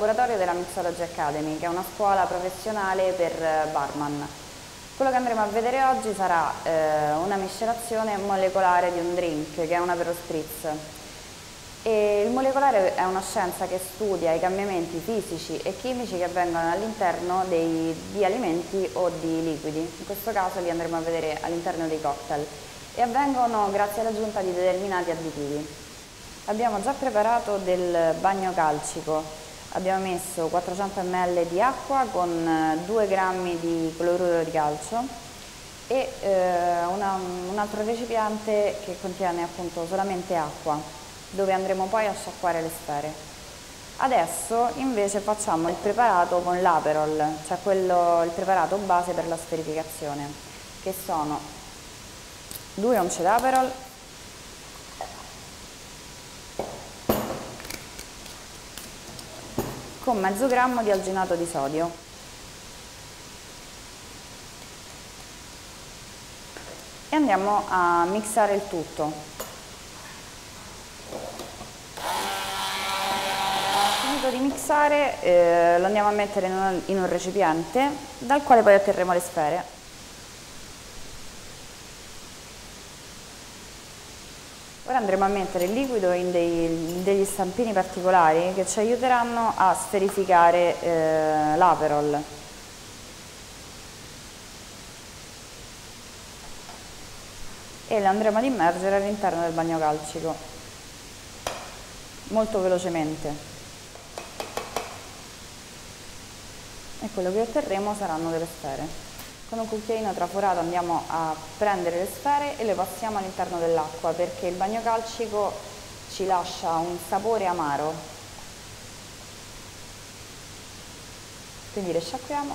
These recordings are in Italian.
laboratorio della Mixology Academy, che è una scuola professionale per barman. Quello che andremo a vedere oggi sarà una miscelazione molecolare di un drink, che è un Aperol Spritz. E il molecolare è una scienza che studia i cambiamenti fisici e chimici che avvengono all'interno di alimenti o di liquidi. In questo caso li andremo a vedere all'interno dei cocktail e avvengono grazie all'aggiunta di determinati additivi. Abbiamo già preparato del bagno calcico, abbiamo messo 400 ml di acqua con 2 grammi di cloruro di calcio e un altro recipiente che contiene appunto solamente acqua, dove andremo poi a sciacquare le sfere. Adesso invece facciamo il preparato con l'Aperol, cioè il preparato base per la sferificazione, che sono 2 once d'Aperol, con mezzo grammo di alginato di sodio e andiamo a mixare il tutto. Finito di mixare lo andiamo a mettere in un recipiente dal quale poi otterremo le sfere. Ora andremo a mettere il liquido in degli stampini particolari che ci aiuteranno a sferificare l'Aperol. E lo andremo ad immergere all'interno del bagno calcico, molto velocemente. E quello che otterremo saranno delle sfere. Con un cucchiaino traforato andiamo a prendere le sfere e le passiamo all'interno dell'acqua, perché il bagno calcico ci lascia un sapore amaro. Quindi le sciacquiamo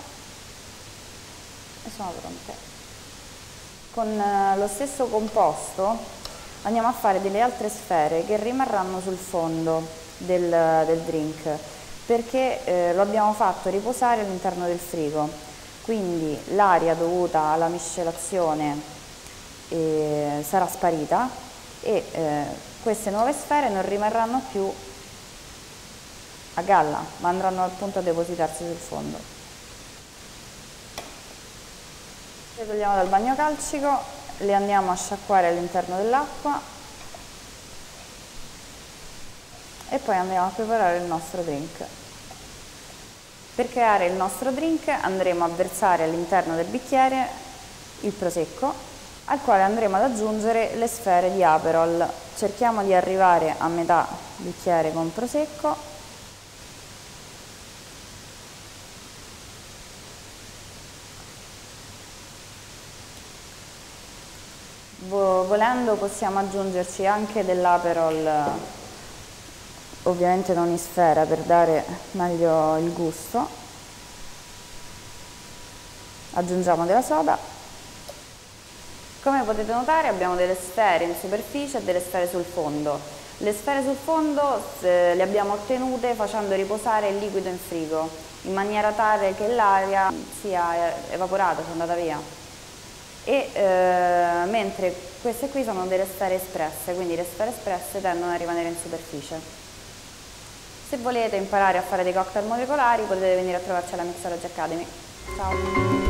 e sono pronte. Con lo stesso composto andiamo a fare delle altre sfere che rimarranno sul fondo del drink, perché lo abbiamo fatto riposare all'interno del frigo. Quindi l'aria dovuta alla miscelazione sarà sparita e queste nuove sfere non rimarranno più a galla, ma andranno appunto a depositarsi sul fondo. Le togliamo dal bagno calcico, le andiamo a sciacquare all'interno dell'acqua e poi andiamo a preparare il nostro drink. Per creare il nostro drink andremo a versare all'interno del bicchiere il prosecco, al quale andremo ad aggiungere le sfere di Aperol. Cerchiamo di arrivare a metà bicchiere con prosecco volendo possiamo aggiungerci anche dell'Aperol, ovviamente non in sfera, per dare meglio il gusto. Aggiungiamo della soda. Come potete notare abbiamo delle sfere in superficie e delle sfere sul fondo. Le sfere sul fondo le abbiamo ottenute facendo riposare il liquido in frigo, in maniera tale che l'aria sia evaporata, sia andata via. Mentre queste qui sono delle sfere espresse, quindi le sfere espresse tendono a rimanere in superficie. Se volete imparare a fare dei cocktail molecolari potete venire a trovarci alla Mixology Academy. Ciao!